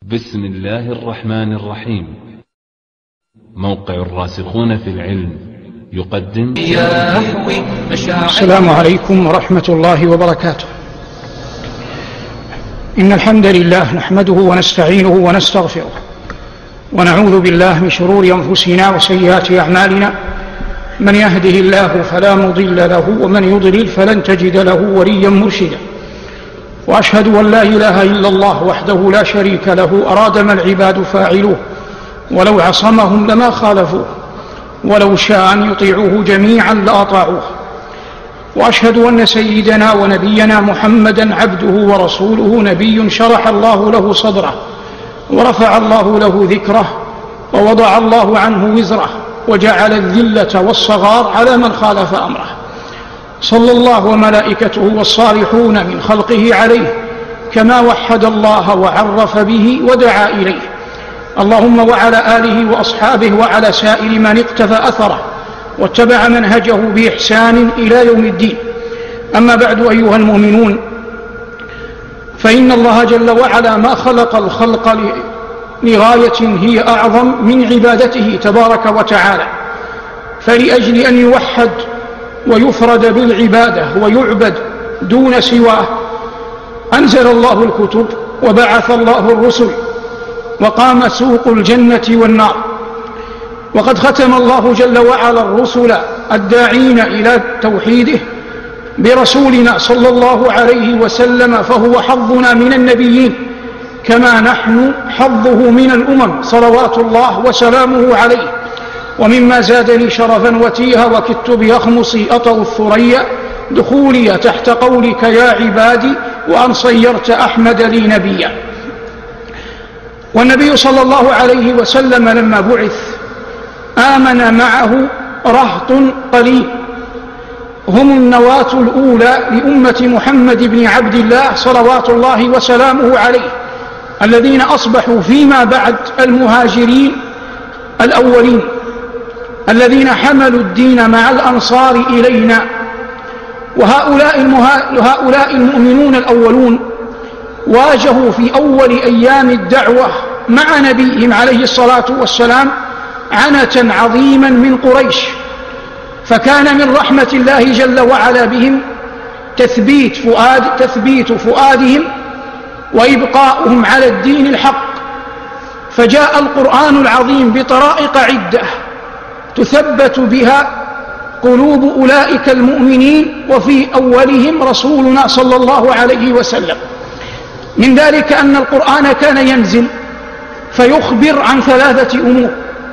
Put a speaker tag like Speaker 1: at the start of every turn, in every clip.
Speaker 1: بسم الله الرحمن الرحيم. موقع الراسخون في العلم يقدم
Speaker 2: السلام عليكم ورحمة الله وبركاته. إن الحمد لله نحمده ونستعينه ونستغفره ونعوذ بالله من شرور أنفسنا وسيئات أعمالنا. من يهده الله فلا مضل له ومن يضلل فلن تجد له وليا مرشدا. وأشهد أن لا إله إلا الله وحده لا شريك له أراد ما العباد فاعلوه ولو عصمهم لما خالفوه ولو شاء أن يطيعوه جميعا لأطاعوه. وأشهد أن سيدنا ونبينا محمدا عبده ورسوله نبي شرح الله له صدره ورفع الله له ذكره ووضع الله عنه وزره وجعل الذلة والصغار على من خالف أمره. صلى الله وملائكته والصالحون من خلقه عليه كما وحد الله وعرف به ودعا إليه. اللهم وعلى آله وأصحابه وعلى سائر من اقتفى أثره واتبع منهجه بإحسان إلى يوم الدين. أما بعد أيها المؤمنون، فإن الله جل وعلا ما خلق الخلق لغاية هي أعظم من عبادته تبارك وتعالى، فلأجل أن يوحد ويفرد بالعبادة ويعبد دون سواه أنزل الله الكتب وبعث الله الرسل وقام سوق الجنة والنار. وقد ختم الله جل وعلا الرسل الداعين إلى توحيده برسولنا صلى الله عليه وسلم، فهو حظنا من النبيين كما نحن حظه من الأمم صلوات الله وسلامه عليه. ومما زادني شرفا وتيها وكدت بأخمصي أطأ الثريا دخولي تحت قولك يا عبادي وأن صيرت أحمد لي نبيا. والنبي صلى الله عليه وسلم لما بعث آمن معه رهط قليل، هم النواة الأولى لأمة محمد بن عبد الله صلوات الله وسلامه عليه، الذين أصبحوا فيما بعد المهاجرين الأولين الذين حملوا الدين مع الأنصار إلينا. وهؤلاء المؤمنون الأولون واجهوا في أول أيام الدعوة مع نبيهم عليه الصلاة والسلام عنة عظيما من قريش، فكان من رحمة الله جل وعلا بهم تثبيت فؤادهم وإبقاؤهم على الدين الحق. فجاء القرآن العظيم بطرائق عدة تثبت بها قلوب أولئك المؤمنين، وفي أولهم رسولنا صلى الله عليه وسلم. من ذلك أن القرآن كان ينزل فيخبر عن ثلاثة أمور: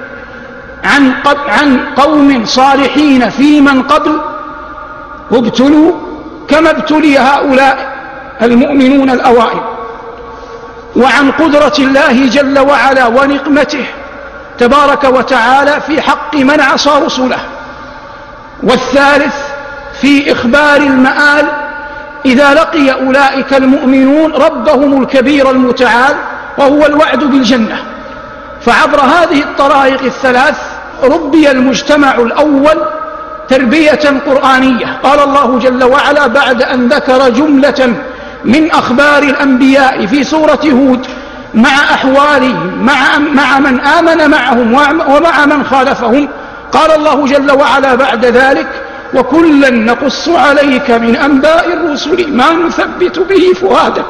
Speaker 2: عن قوم صالحين في من قبل ابتلوا كما ابتلي هؤلاء المؤمنون الأوائل، وعن قدرة الله جل وعلا ونقمته تبارك وتعالى في حق من عصى رسله. والثالث في إخبار المآل إذا لقي أولئك المؤمنون ربهم الكبير المتعال، وهو الوعد بالجنة. فعبر هذه الطرائق الثلاث ربي المجتمع الأول تربية قرآنية. قال الله جل وعلا بعد أن ذكر جملة من أخبار الأنبياء في سورة هود مع أحوالهم مع من آمن معهم ومع من خالفهم، قال الله جل وعلا بعد ذلك: وكلا نقص عليك من أنباء الرسل ما نثبت به فؤادك.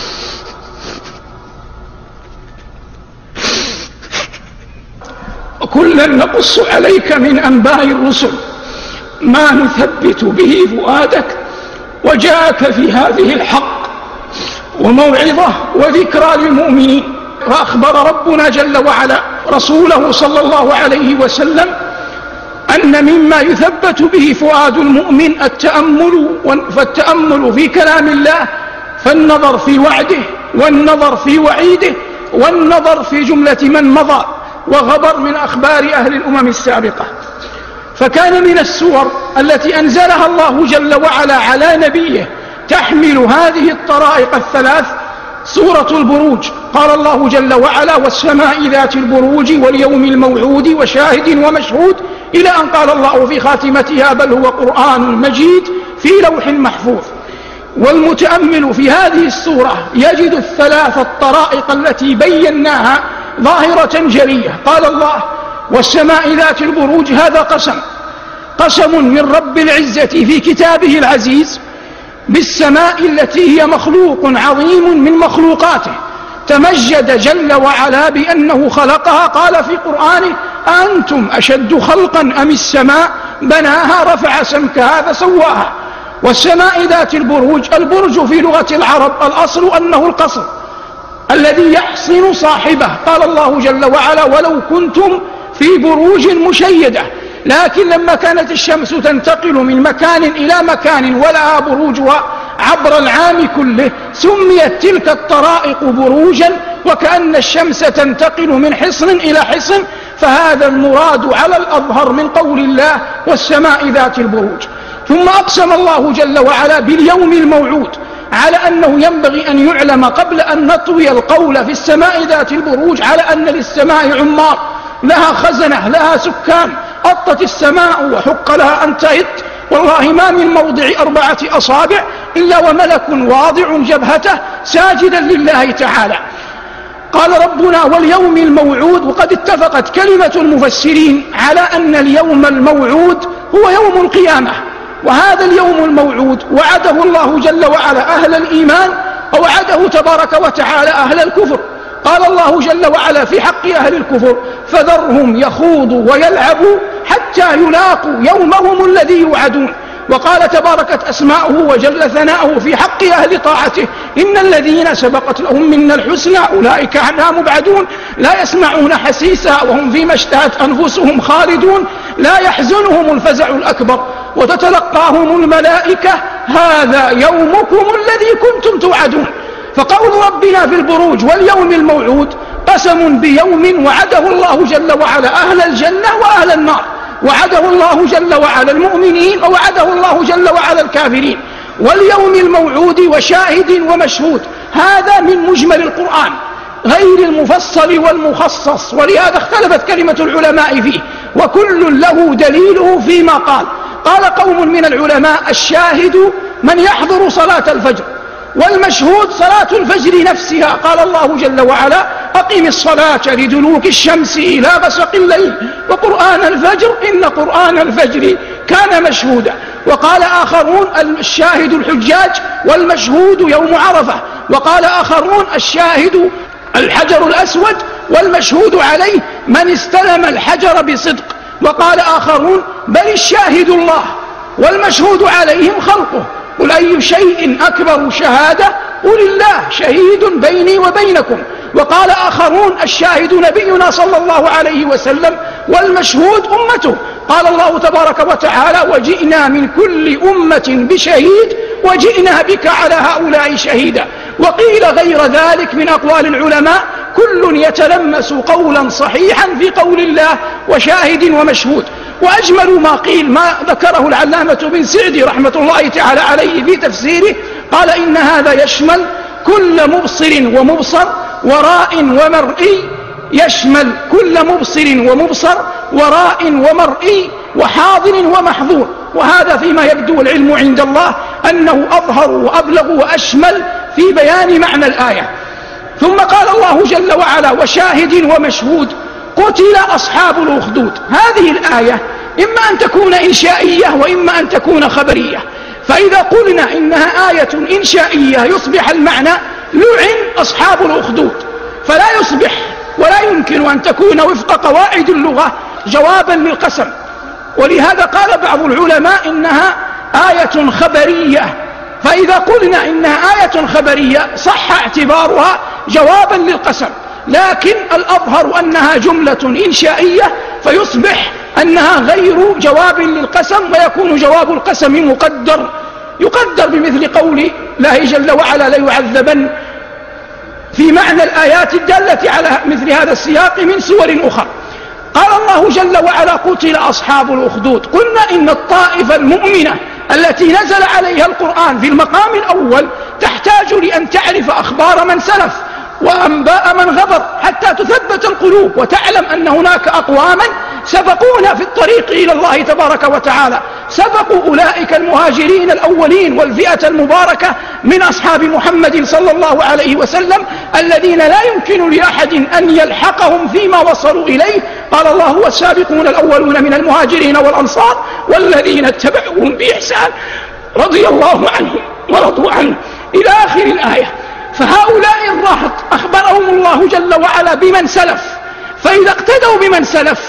Speaker 2: وكلا نقص عليك من أنباء الرسل ما نثبت به فؤادك وجاءك في هذه الحق وموعظة وذكرى للمؤمنين. وأخبر ربنا جل وعلا رسوله صلى الله عليه وسلم أن مما يثبت به فؤاد المؤمن فالتأمل في كلام الله، فالنظر في وعده والنظر في وعيده والنظر في جملة من مضى وغبر من أخبار أهل الأمم السابقة. فكان من السور التي أنزلها الله جل وعلا على نبيه تحمل هذه الطرائق الثلاث سورة البروج. قال الله جل وعلا: والسماء ذات البروج واليوم الموعود وشاهد ومشهود، إلى أن قال الله في خاتمتها: بل هو قرآن مجيد في لوح محفوظ. والمتأمل في هذه السورة يجد الثلاث الطرائق التي بيناها ظاهرة جلية. قال الله: والسماء ذات البروج، هذا قسم من رب العزة في كتابه العزيز بالسماء التي هي مخلوق عظيم من مخلوقاته، تمجد جل وعلا بأنه خلقها. قال في قرآنه: أنتم أشد خلقا أم السماء بناها رفع سمكها فسواها. والسماء ذات البروج، البرج في لغة العرب الأصل أنه القصر الذي يحصن صاحبه. قال الله جل وعلا: ولو كنتم في بروج مشيدة. لكن لما كانت الشمس تنتقل من مكان إلى مكان ولها بروجها عبر العام كله، سميت تلك الطرائق بروجا، وكأن الشمس تنتقل من حصن إلى حصن. فهذا المراد على الأظهر من قول الله: والسماء ذات البروج. ثم أقسم الله جل وعلا باليوم الموعود، على أنه ينبغي أن يعلم قبل أن نطوي القول في السماء ذات البروج على أن للسماء عمار، لها خزنة، لها سكان. أطت السماء وحق لها أن تهت، والله ما من موضع 4 أصابع إلا وملك واضع جبهته ساجدا لله تعالى. قال ربنا: واليوم الموعود. وقد اتفقت كلمة المفسرين على أن اليوم الموعود هو يوم القيامة، وهذا اليوم الموعود وعده الله جل وعلا أهل الإيمان، ووعده تبارك وتعالى أهل الكفر. قال الله جل وعلا في حق أهل الكفر: فذرهم يخوضوا ويلعبوا حتى يلاقوا يومهم الذي يوعدون. وقال تباركت أسماؤه وجل ثناؤه في حق أهل طاعته: إن الذين سبقت لهم منا الحسنى أولئك عنها مبعدون، لا يسمعون حسيسها وهم فيما اشتهت أنفسهم خالدون، لا يحزنهم الفزع الأكبر، وتتلقاهم الملائكة: هذا يومكم الذي كنتم توعدون. فقول ربنا في البروج واليوم الموعود قسم بيوم وعده الله جل وعلا أهل الجنة وأهل النار، وعده الله جل وعلا المؤمنين، ووعده الله جل وعلا الكافرين. واليوم الموعود وشاهد ومشهود، هذا من مجمل القرآن غير المفصل والمخصص، ولهذا اختلفت كلمة العلماء فيه، وكل له دليله فيما قال. قال قوم من العلماء: الشاهد من يحضر صلاة الفجر، والمشهود صلاة الفجر نفسها. قال الله جل وعلا: أقم الصلاة لدلوك الشمس إلى غسق الليل وقرآن الفجر إن قرآن الفجر كان مشهودا. وقال آخرون: الشاهد الحجاج، والمشهود يوم عرفة. وقال آخرون: الشاهد الحجر الأسود، والمشهود عليه من استلم الحجر بصدق. وقال آخرون: بل الشاهد الله والمشهود عليهم خلقه. قل أي شيء أكبر شهادة؟ قل الله شهيد بيني وبينكم. وقال آخرون: الشاهد نبينا صلى الله عليه وسلم، والمشهود أمته. قال الله تبارك وتعالى: وجئنا من كل أمة بشهيد وجئنا بك على هؤلاء شهيدا. وقيل غير ذلك من أقوال العلماء، كل يتلمس قولا صحيحا في قول الله وشاهد ومشهود. وأجمل ما قيل ما ذكره العلامة بن سعدي رحمة الله تعالى عليه في تفسيره، قال: إن هذا يشمل كل مبصر ومبصر وراء ومرئي، يشمل كل مبصر ومبصر وراء ومرئي وحاضر ومحظور. وهذا فيما يبدو العلم عند الله أنه أظهر وأبلغ وأشمل في بيان معنى الآية. ثم قال الله جل وعلا: وشاهد ومشهود، قتل أصحاب الأخدود. هذه الآية إما أن تكون إنشائية وإما أن تكون خبرية. فإذا قلنا إنها آية إنشائية يصبح المعنى لعن أصحاب الأخدود، فلا يصبح ولا يمكن أن تكون وفق قواعد اللغة جوابا للقسم. ولهذا قال بعض العلماء إنها آية خبرية. فإذا قلنا إنها آية خبرية صح اعتبارها جوابا للقسم، لكن الأظهر أنها جملة إنشائية، فيصبح أنها غير جواب للقسم، ويكون جواب القسم يقدر بمثل قول الله جل وعلا: ليعذبن، في معنى الآيات الدالة على مثل هذا السياق من سور أخرى. قال الله جل وعلا: قتل أصحاب الأخدود. قلنا إن الطائفة المؤمنة التي نزل عليها القرآن في المقام الأول تحتاج لأن تعرف أخبار من سلف وأنباء من غبر حتى تثبت القلوب وتعلم أن هناك أقواما سبقونا في الطريق إلى الله تبارك وتعالى. سبقوا أولئك المهاجرين الأولين والفئة المباركة من أصحاب محمد صلى الله عليه وسلم الذين لا يمكن لأحد أن يلحقهم فيما وصلوا إليه. قال الله: والسابقون الأولون من المهاجرين والأنصار والذين اتبعوهم بإحسان رضي الله عنهم ورضوا عنه، إلى آخر الآية. فهؤلاء الرهط أخبرهم الله جل وعلا بمن سلف، فإذا اقتدوا بمن سلف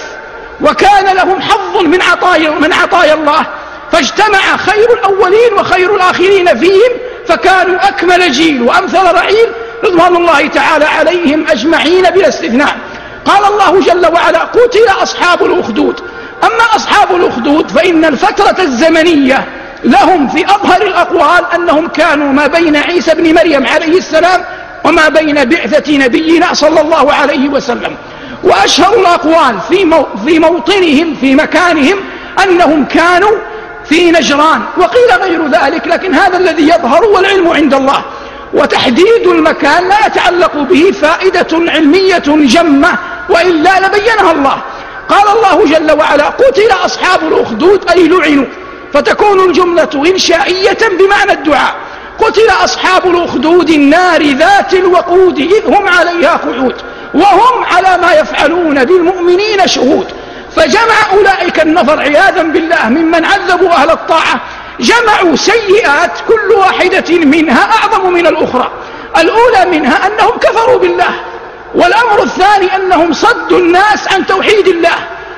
Speaker 2: وكان لهم حظ من عطايا الله، فاجتمع خير الأولين وخير الآخرين فيهم، فكانوا أكمل جيل وأمثل رعيل رضوان الله تعالى عليهم أجمعين بلا استثناء. قال الله جل وعلا: قتل أصحاب الأخدود. أما أصحاب الأخدود فإن الفترة الزمنية لهم في أظهر الأقوال أنهم كانوا ما بين عيسى بن مريم عليه السلام وما بين بعثة نبينا صلى الله عليه وسلم. وأشهر الأقوال في موطنهم في مكانهم أنهم كانوا في نجران، وقيل غير ذلك، لكن هذا الذي يظهر والعلم عند الله. وتحديد المكان لا يتعلق به فائدة علمية جمة، وإلا لبينها الله. قال الله جل وعلا: قتل أصحاب الأخدود، أي لعنوا، فتكون الجملة إنشائية بمعنى الدعاء. قتل أصحاب الأخدود النار ذات الوقود إذ هم عليها قعود وهم على ما يفعلون بالمؤمنين شهود. فجمع أولئك النفر عياذا بالله ممن عذبوا أهل الطاعة، جمعوا سيئات كل واحدة منها أعظم من الأخرى. الأولى منها أنهم كفروا بالله، والأمر الثاني أنهم صدوا الناس عن توحيد الله،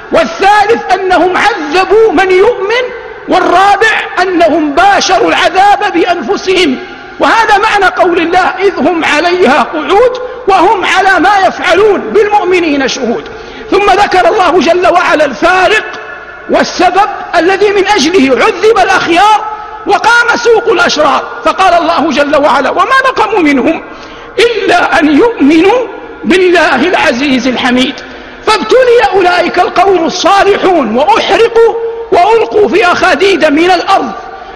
Speaker 2: والثالث أنهم عذبوا من يؤمن، والرابع أنهم باشروا العذاب بأنفسهم. وهذا معنى قول الله: إذ هم عليها قعود وهم على ما يفعلون بالمؤمنين شهود. ثم ذكر الله جل وعلا الفارق والسبب الذي من أجله عذب الأخيار وقام سوق الأشرار. فقال الله جل وعلا: وما نقموا منهم إلا أن يؤمنوا بالله العزيز الحميد. فابتلي أولئك القوم الصالحون وأحرقوا وألقوا في أخاديد من الأرض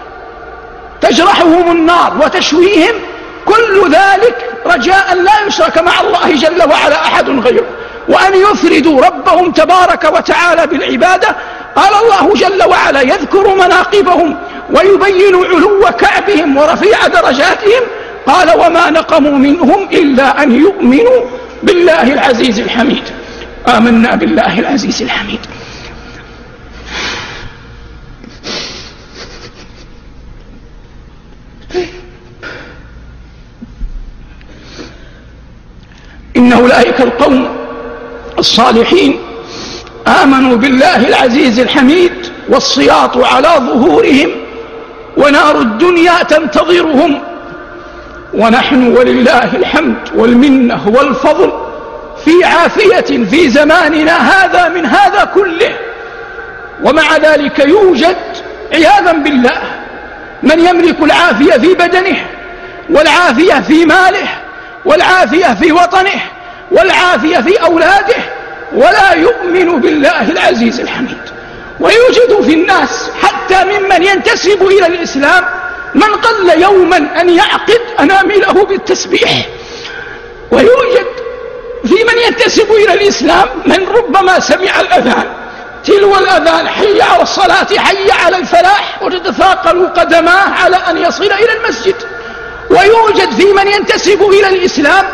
Speaker 2: تجرحهم النار وتشويهم، كل ذلك رجاء لا يشرك مع الله جل وعلا أحد غيره، وأن يفردوا ربهم تبارك وتعالى بالعبادة. قال الله جل وعلا يذكر مناقبهم ويبين علو كعبهم ورفيع درجاتهم، قال: وما نقموا منهم إلا أن يؤمنوا بالله العزيز الحميد. آمنا بالله العزيز الحميد. إن أولئك القوم الصالحين آمنوا بالله العزيز الحميد، والصياط على ظهورهم ونار الدنيا تنتظرهم، ونحن ولله الحمد والمنة والفضل في عافية في زماننا هذا من هذا كله. ومع ذلك يوجد عياذا بالله من يملك العافية في بدنه، والعافية في ماله، والعافية في وطنه، والعافية في أولاده، ولا يؤمن بالله العزيز الحميد. ويوجد في الناس حتى ممن ينتسب إلى الإسلام من قل يوما أن يعقد أنامله بالتسبيح، ويوجد في من ينتسب إلى الإسلام من ربما سمع الأذان تلو الأذان حي على الصلاة حي على الفلاح وتتثاقل قدماه على أن يصل إلى المسجد. ويوجد في من ينتسب إلى الإسلام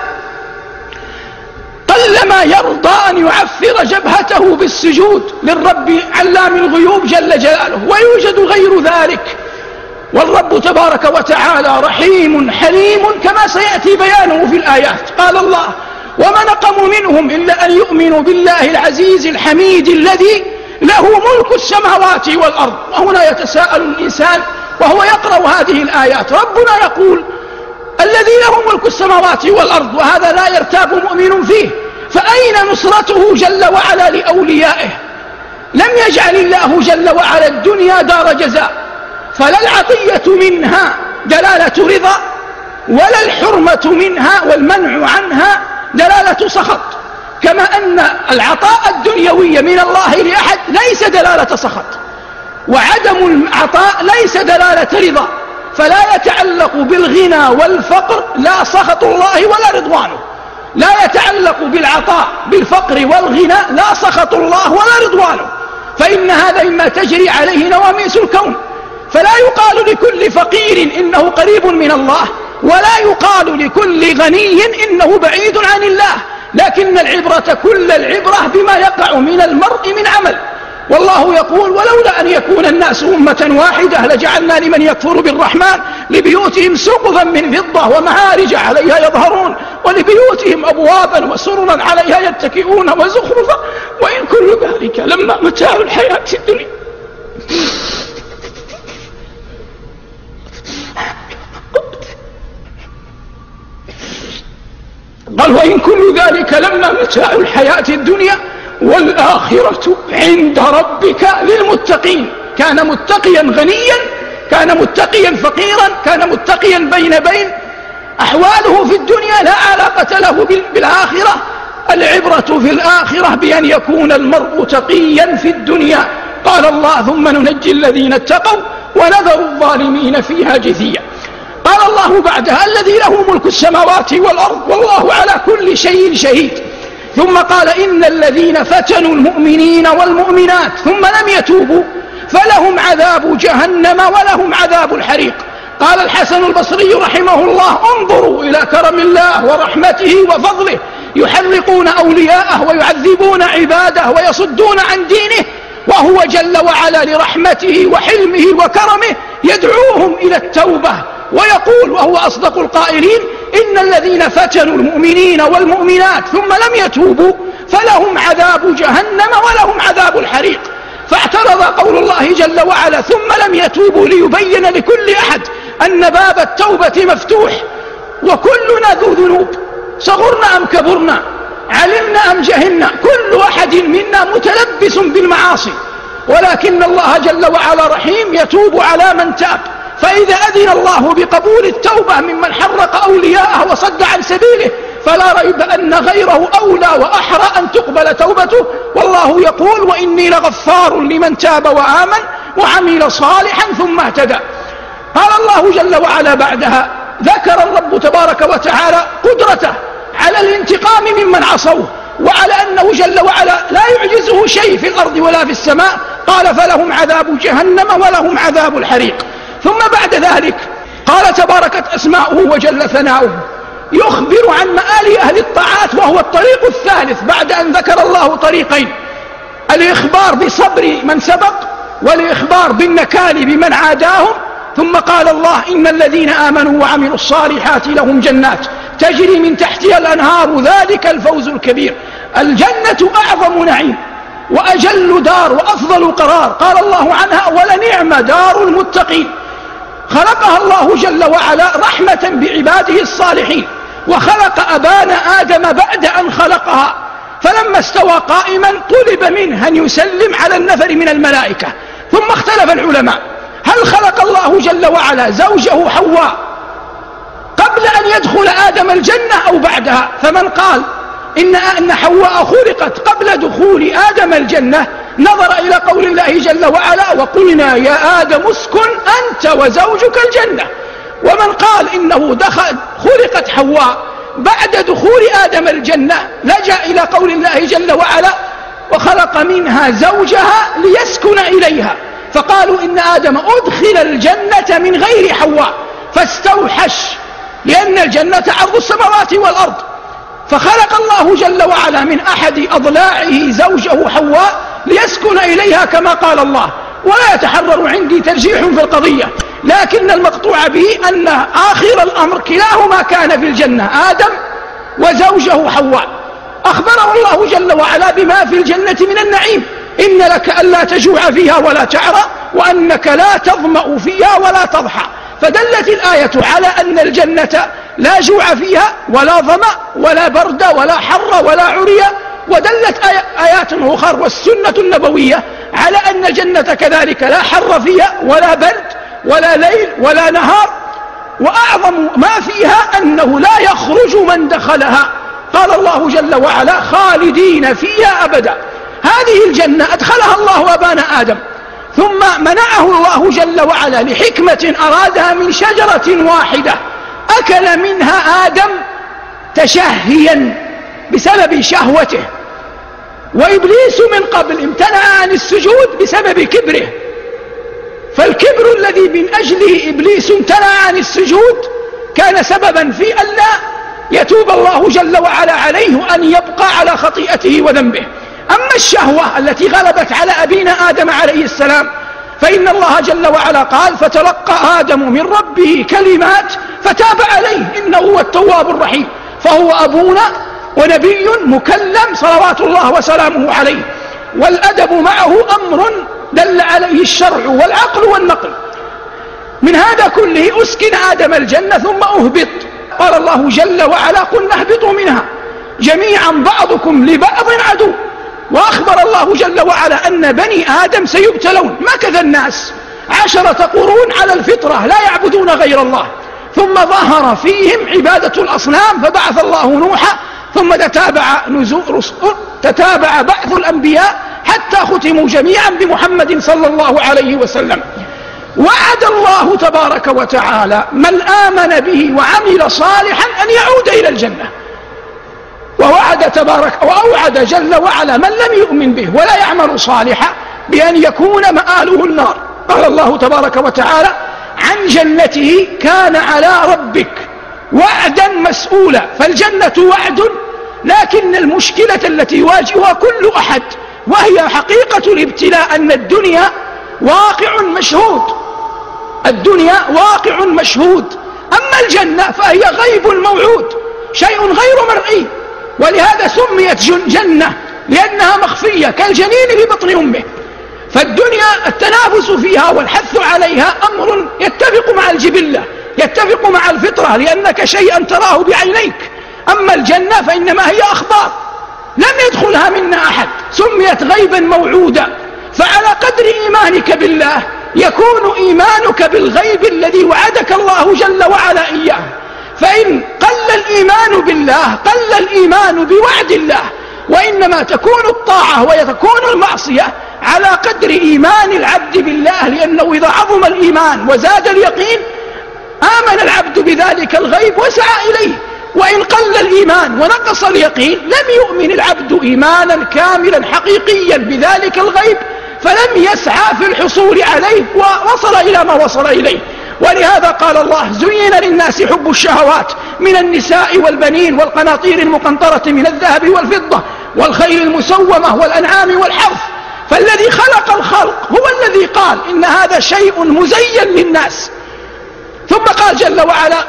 Speaker 2: قلما يرضى أن يعفر جبهته بالسجود للرب علام الغيوب جل جلاله، ويوجد غير ذلك. والرب تبارك وتعالى رحيم حليم كما سيأتي بيانه في الآيات. قال الله: وما نقموا منهم إلا أن يؤمنوا بالله العزيز الحميد الذي له ملك السماوات والأرض. وهنا يتساءل الإنسان وهو يقرأ هذه الآيات، ربنا يقول الذي له ملك السماوات والأرض، وهذا لا يرتاب مؤمن فيه، فأين نصرته جل وعلا لأوليائه؟ لم يجعل الله جل وعلا الدنيا دار جزاء، فلا العطية منها دلالة رضا، ولا الحرمة منها والمنع عنها دلالة سخط، كما أن العطاء الدنيوي من الله لأحد ليس دلالة سخط، وعدم العطاء ليس دلالة رضا. فلا يتعلق بالغنى والفقر لا سخط الله ولا رضوانه، لا يتعلق بالعطاء بالفقر والغنى لا سخط الله ولا رضوانه. فإن هذا مما تجري عليه نواميس الكون. فلا يقال لكل فقير إنه قريب من الله، ولا يقال لكل غني إنه بعيد عن الله، لكن العبرة كل العبرة بما يقع من المرء من عمل. والله يقول: ولولا أن يكون الناس أمة واحدة لجعلنا لمن يكفر بالرحمن لبيوتهم سقفا من فضة ومعارج عليها يظهرون ولبيوتهم أبوابا وسررا عليها يتكئون وزخرفا وإن كل ذلك لما متاع الحياة الدنيا. قال: وإن كل ذلك لما متاع الحياة الدنيا والآخرة عند ربك للمتقين. كان متقيا غنيا، كان متقيا فقيرا، كان متقيا بين أحواله في الدنيا لا علاقة له بالآخرة. العبرة في الآخرة بأن يكون المرء تقيا في الدنيا. قال الله: ثم ننجي الذين اتقوا ونذر الظالمين فيها جثيا. قال الله بعدها: الذي له ملك السماوات والأرض والله على كل شيء شهيد. ثم قال: إن الذين فتنوا المؤمنين والمؤمنات ثم لم يتوبوا فلهم عذاب جهنم ولهم عذاب الحريق. قال الحسن البصري رحمه الله: انظروا إلى كرم الله ورحمته وفضله، يحرقون أولياءه ويعذبون عباده ويصدون عن دينه، وهو جل وعلا لرحمته وحلمه وكرمه يدعوهم إلى التوبة ويقول وهو أصدق القائلين: إن الذين فتنوا المؤمنين والمؤمنات ثم لم يتوبوا فلهم عذاب جهنم ولهم عذاب الحريق. فاعترض قول الله جل وعلا ثم لم يتوبوا ليبين لكل أحد أن باب التوبة مفتوح، وكلنا ذو ذنوب، صغرنا أم كبرنا، علمنا أم جهلنا، كل واحد منا متلبس بالمعاصي، ولكن الله جل وعلا رحيم يتوب على من تاب. فإذا أذن الله بقبول التوبة ممن حرق أولياءه وصد عن سبيله فلا ريب أن غيره أولى وأحرى أن تقبل توبته. والله يقول: وإني لغفار لمن تاب وآمن وعمل صالحا ثم اهتدى. قال الله جل وعلا بعدها: ذكر الرب تبارك وتعالى قدرته على الانتقام ممن عصوه، وعلى أنه جل وعلا لا يعجزه شيء في الأرض ولا في السماء. قال: فلهم عذاب جهنم ولهم عذاب الحريق. ثم بعد ذلك قال: تباركت أسماؤه وجل ثناؤه، يخبر عن مآل أهل الطاعات، وهو الطريق الثالث بعد أن ذكر الله طريقين: الإخبار بصبر من سبق، والإخبار بالنكال بمن عاداهم. ثم قال الله: إن الذين آمنوا وعملوا الصالحات لهم جنات تجري من تحتها الأنهار ذلك الفوز الكبير. الجنة أعظم نعيم وأجل دار وأفضل قرار. قال الله عنها: ولنعم دار المتقين. خلقها الله جل وعلا رحمة بعباده الصالحين، وخلق أبانا آدم بعد أن خلقها، فلما استوى قائما طلب منه أن يسلم على النفر من الملائكة. ثم اختلف العلماء: هل خلق الله جل وعلا زوجه حواء قبل أن يدخل آدم الجنة أو بعدها؟ فمن قال إن حواء خلقت قبل دخول آدم الجنة نظر إلى قول الله جل وعلا: وقلنا يا آدم اسكن أنت وزوجك الجنة. ومن قال إنه خلقت حواء بعد دخول آدم الجنة لجأ إلى قول الله جل وعلا: وخلق منها زوجها ليسكن إليها. فقالوا إن آدم أدخل الجنة من غير حواء فاستوحش، لأن الجنة عرض السماوات والأرض، فخلق الله جل وعلا من أحد أضلاعه زوجه حواء ليسكن إليها كما قال الله. ولا يتحرر عندي ترجيح في القضية، لكن المقطوع به أن آخر الأمر كلاهما كان في الجنة، آدم وزوجه حواء. أخبره الله جل وعلا بما في الجنة من النعيم: إن لك ألا تجوع فيها ولا تعرى، وأنك لا تظمأ فيها ولا تضحى. فدلت الآية على أن الجنة لا جوع فيها ولا ظمأ ولا برد ولا حر ولا عري. ودلت آيات أخرى والسنة النبوية على أن الجنة كذلك لا حر فيها ولا برد ولا ليل ولا نهار، وأعظم ما فيها أنه لا يخرج من دخلها. قال الله جل وعلا: خالدين فيها أبدا. هذه الجنة أدخلها الله أبانا آدم، ثم منعه الله جل وعلا لحكمة أرادها من شجرة واحدة، أكل منها آدم تشهيا بسبب شهوته، وإبليس من قبل امتنع عن السجود بسبب كبره، فالكبر الذي من أجله إبليس امتنع عن السجود كان سببا في ألا يتوب الله جل وعلا عليه أن يبقى على خطيئته وذنبه. أما الشهوة التي غلبت على أبينا آدم عليه السلام فإن الله جل وعلا قال: فتلقى آدم من ربه كلمات فتاب عليه إنه هو التواب الرحيم. فهو أبونا ونبي مكلم صلوات الله وسلامه عليه، والأدب معه أمر دل عليه الشرع والعقل والنقل. من هذا كله أسكن آدم الجنة ثم أهبط. قال الله جل وعلا: قلنا اهبطوا منها جميعا بعضكم لبعض عدو. وأخبر الله جل وعلا أن بني آدم سيبتلون، ما كذا الناس 10 قرون على الفطرة لا يعبدون غير الله، ثم ظهر فيهم عبادة الأصنام فبعث الله نوحا، ثم تتابع بعث الأنبياء حتى ختموا جميعا بمحمد صلى الله عليه وسلم. وعد الله تبارك وتعالى من آمن به وعمل صالحا أن يعود إلى الجنة، وأوعد جل وعلا من لم يؤمن به ولا يعمل صالحا بأن يكون مآله النار. قال الله تبارك وتعالى عن جنته: كان على ربك وعدا مسؤولا. فالجنة وعد، لكن المشكلة التي يواجهها كل أحد وهي حقيقة الابتلاء أن الدنيا واقع مشهود، الدنيا واقع مشهود. أما الجنة فهي غيب موعود، شيء غير مرئي، ولهذا سميت جنة لأنها مخفية كالجنين في بطن أمه. فالدنيا التنافس فيها والحث عليها أمر يتفق مع الجبلة، يتفق مع الفطرة، لأنك شيئا تراه بعينيك. أما الجنة فإنما هي أخبار لم يدخلها منا أحد، سميت غيبا موعودا. فعلى قدر إيمانك بالله يكون إيمانك بالغيب الذي وعدك الله جل وعلا إياه. فإن قل الإيمان بالله قل الإيمان بوعد الله، وإنما تكون الطاعة وتكون المعصية على قدر إيمان العبد بالله، لأنه إذا عظم الإيمان وزاد اليقين آمن العبد بذلك الغيب وسعى إليه، وإن قل الإيمان ونقص اليقين لم يؤمن العبد إيمانا كاملا حقيقيا بذلك الغيب، فلم يسعى في الحصول عليه ووصل إلى ما وصل إليه. ولهذا قال الله: زين للناس حب الشهوات من النساء والبنين والقناطير المقنطرة من الذهب والفضة والخيل المسومة والأنعام والحرث. فالذي خلق الخلق هو الذي قال إن هذا شيء مزين للناس. ثم قال جل وعلا: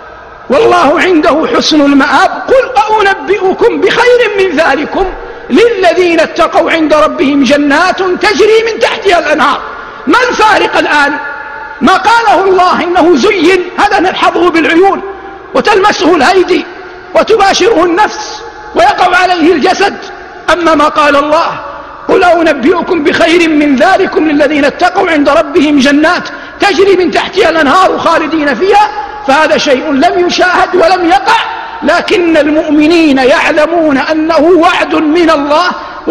Speaker 2: والله عنده حسن المآب. قل أنبئكم بخير من ذلكم للذين اتقوا عند ربهم جنات تجري من تحتها الأنهار. ما الفارق الآن؟ ما قاله الله إنه زين، هذا نلحظه بالعيون وتلمسه الأيدي وتباشره النفس ويقع عليه الجسد. أما ما قال الله: قل أنبئكم بخير من ذلكم للذين اتقوا عند ربهم جنات تجري من تحتها الأنهار خالدين فيها، فهذا شيء لم يشاهد ولم يقع، لكن المؤمنين يعلمون أنه وعد من الله،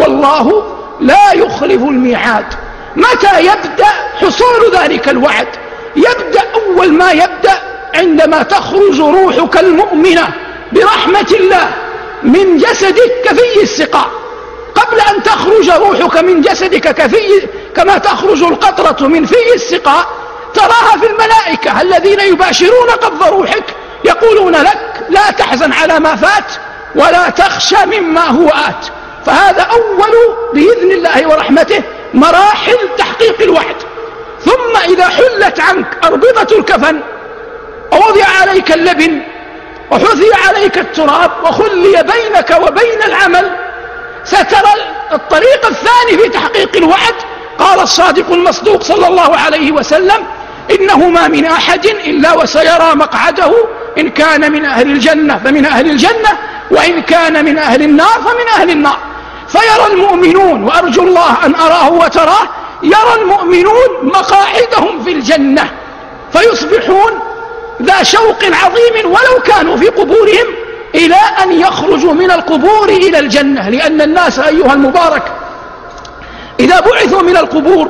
Speaker 2: والله لا يخلف الميعاد. متى يبدأ حصول ذلك الوعد؟ يبدأ أول ما يبدأ عندما تخرج روحك المؤمنة برحمة الله من جسدك كفي السقاء. قبل أن تخرج روحك من جسدك كما تخرج القطرة من في السقاء، تراها في الملائكة الذين يباشرون قبض روحك يقولون لك: لا تحزن على ما فات ولا تخشى مما هو آت. فهذا أول بإذن الله ورحمته مراحل تحقيق الوعد. ثم إذا حلت عنك أربطة الكفن ووضع عليك اللبن وحثي عليك التراب وخلي بينك وبين العمل، سترى الطريق الثاني في تحقيق الوعد. قال الصادق المصدوق صلى الله عليه وسلم: إنه ما من أحد إلا وسيرى مقعده، إن كان من أهل الجنة فمن أهل الجنة، وإن كان من أهل النار فمن أهل النار. فيرى المؤمنون، وأرجو الله أن أراه وتراه، يرى المؤمنون مقاعدهم في الجنة، فيصبحون ذا شوق عظيم ولو كانوا في قبورهم إلى أن يخرجوا من القبور إلى الجنة. لأن الناس أيها المبارك إذا بعثوا من القبور،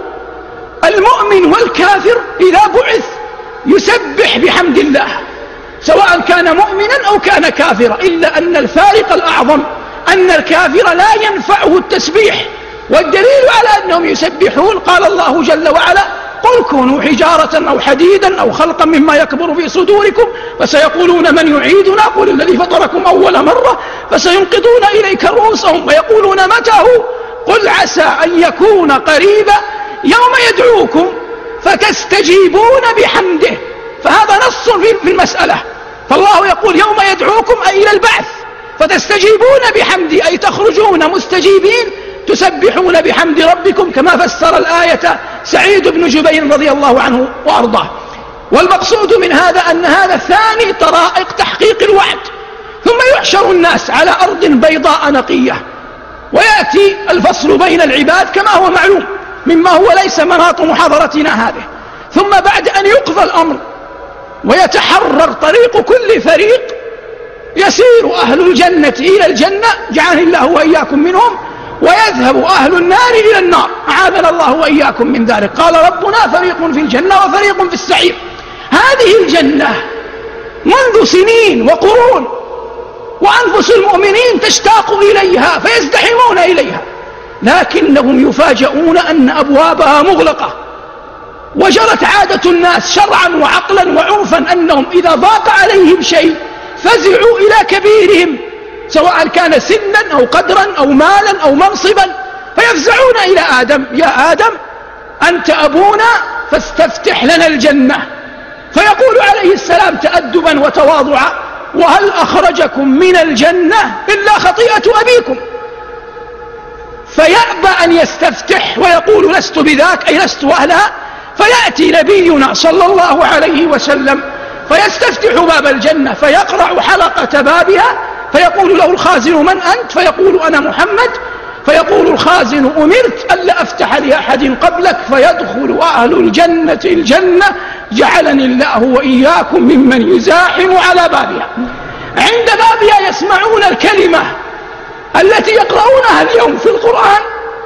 Speaker 2: المؤمن والكافر إذا بعث يسبح بحمد الله، سواء كان مؤمنا أو كان كافرا، إلا أن الفارق الأعظم أن الكافر لا ينفعه التسبيح، والدليل على أنهم يسبحون قال الله جل وعلا: قل كونوا حجارة أو حديدا أو خلقا مما يكبر في صدوركم فسيقولون من يعيدنا قل الذي فطركم أول مرة فسينقضون إليك رؤوسهم ويقولون متى هو قل عسى أن يكون قريبا يوم يدعوكم فتستجيبون بحمده. فهذا نص في المسألة، فالله يقول يوم يدعوكم أي إلى البعث فتستجيبون بحمده، أي تخرجون مستجيبين تسبحون بحمد ربكم، كما فسر الآية سعيد بن جبير رضي الله عنه وأرضاه. والمقصود من هذا أن هذا ثاني طرائق تحقيق الوعد. ثم يحشر الناس على أرض بيضاء نقية، ويأتي الفصل بين العباد كما هو معلوم مما هو ليس مناط محاضرتنا هذه. ثم بعد أن يقضى الأمر ويتحرر طريق كل فريق، يسير أهل الجنة إلى الجنة جعلني الله وإياكم منهم، ويذهب أهل النار إلى النار أعاذنا الله وإياكم من ذلك. قال ربنا: فريق في الجنة وفريق في السعير. هذه الجنة منذ سنين وقرون، وأنفس المؤمنين تشتاق إليها فيزدحمون إليها، لكنهم يفاجؤون أن أبوابها مغلقة. وجرت عادة الناس شرعا وعقلا وعرفا أنهم إذا ضاق عليهم شيء فزعوا إلى كبيرهم، سواء كان سنا أو قدرا أو مالا أو منصبا، فيفزعون إلى آدم: يا آدم أنت أبونا فاستفتح لنا الجنة. فيقول عليه السلام تأدبا وتواضعا: وهل أخرجكم من الجنة إلا خطيئة أبيكم؟ فيأبى أن يستفتح ويقول: لست بذاك، أي لست أهلها. فيأتي نبينا صلى الله عليه وسلم فيستفتح باب الجنة، فيقرع حلقة بابها، فيقول له الخازن: من أنت؟ فيقول: أنا محمد. فيقول الخازن: أمرت ألا أفتح لأحد قبلك. فيدخل أهل الجنة الجنة جعلني الله وإياكم ممن يزاحم على بابها. عند بابها يسمعون الكلمة التي يقرؤونها اليوم في القرآن،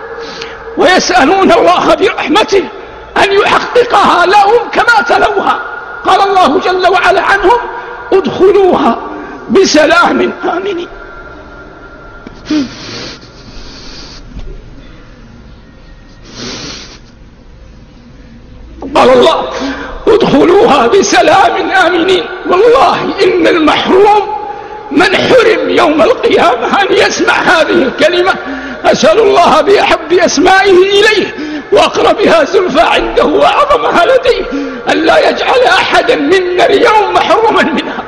Speaker 2: ويسألون الله برحمته أن يحققها لهم كما تلوها. قال الله جل وعلا عنهم: ادخلوها بسلام آمنين. قال الله: ادخلوها بسلام آمنين. والله إن المحروم من حرم يوم القيامة أن يسمع هذه الكلمة. أسأل الله بأحب أسمائه إليه وأقربها زلفى عنده وأعظمها لديه أن لا يجعل أحدا منا اليوم محروما منها.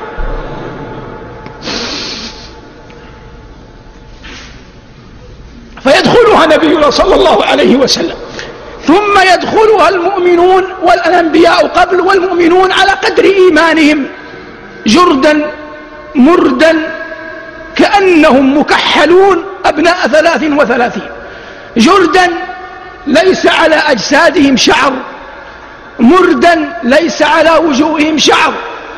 Speaker 2: فيدخلها نبينا صلى الله عليه وسلم، ثم يدخلها المؤمنون والأنبياء قبل والمؤمنون على قدر إيمانهم، جردا مردا كأنهم مكحلون أبناء 33، جردا ليس على أجسادهم شعر، مردا ليس على وجوههم شعر،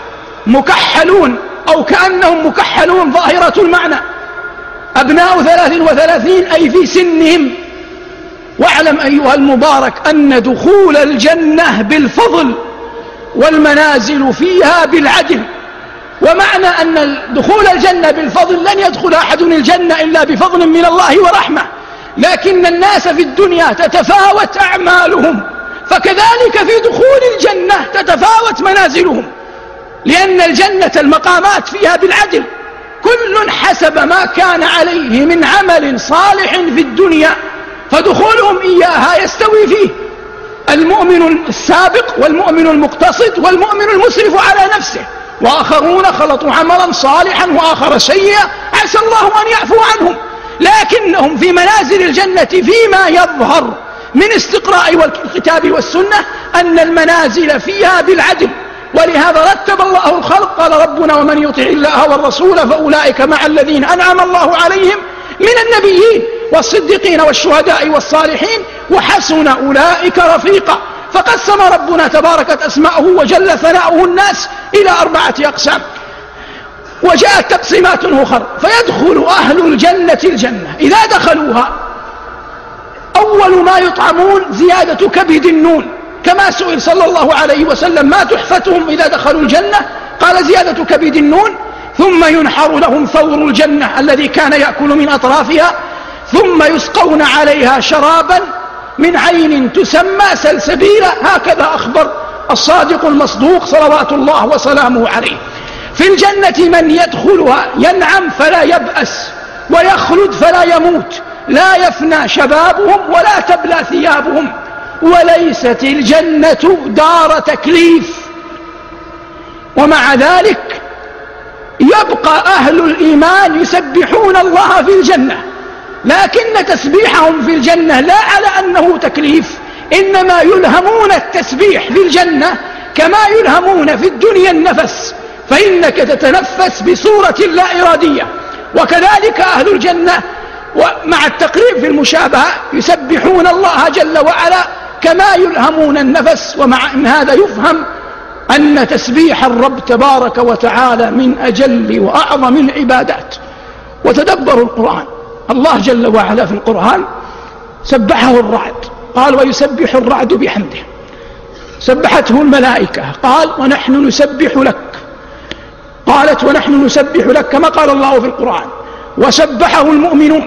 Speaker 2: مكحلون أو كأنهم مكحلون ظاهرة المعنى، أبناء 33 أي في سنهم. واعلم أيها المبارك أن دخول الجنة بالفضل والمنازل فيها بالعدل. ومعنى أن دخول الجنة بالفضل لن يدخل أحد الجنة إلا بفضل من الله ورحمة، لكن الناس في الدنيا تتفاوت أعمالهم، فكذلك في دخول الجنة تتفاوت منازلهم، لأن الجنة المقامات فيها بالعدل، كل حسب ما كان عليه من عمل صالح في الدنيا فدخولهم إياها يستوي فيه المؤمن السابق والمؤمن المقتصد والمؤمن المسرف على نفسه، وآخرون خلطوا عملا صالحا وآخر سيئا عسى الله أن يعفو عنهم، لكنهم في منازل الجنة فيما يظهر من استقراء الكتاب والسنة أن المنازل فيها بالعدل. ولهذا رتب الله الخلق، قال ربنا: ومن يطع الله والرسول فأولئك مع الذين أنعم الله عليهم من النبيين والصديقين والشهداء والصالحين وحسن أولئك رفيقا. فقسم ربنا تباركت أسماؤه وجل ثناؤه الناس إلى 4 أقسام، وجاءت تقسيمات أخرى. فيدخل أهل الجنة الجنة، إذا دخلوها أول ما يطعمون زيادة كبد النون، كما سئل صلى الله عليه وسلم: ما تحفتهم إذا دخلوا الجنة؟ قال: زيادة كبد النون، ثم ينحر لهم ثور الجنة الذي كان يأكل من أطرافها، ثم يسقون عليها شرابا من عين تسمى سلسبيلا. هكذا أخبر الصادق المصدوق صلوات الله وسلامه عليه. في الجنة من يدخلها ينعم فلا يبأس، ويخلد فلا يموت، لا يفنى شبابهم ولا تبلى ثيابهم. وليست الجنة دار تكليف، ومع ذلك يبقى أهل الإيمان يسبحون الله في الجنة، لكن تسبيحهم في الجنة لا على أنه تكليف، إنما يلهمون التسبيح في الجنة كما يلهمون في الدنيا النفس، فإنك تتنفس بصورة لا إرادية. وكذلك أهل الجنة ومع التقريب في المشابهة يسبحون الله جل وعلا كما يلهمون النفس. ومع أن هذا يفهم أن تسبيح الرب تبارك وتعالى من أجل وأعظم العبادات. وتدبروا القرآن، الله جل وعلا في القرآن سبحه الرعد، قال ويسبح الرعد بحمده. سبحته الملائكة، قال ونحن نسبح لك، قالت ونحن نسبح لك كما قال الله في القرآن. وسبحه المؤمنون،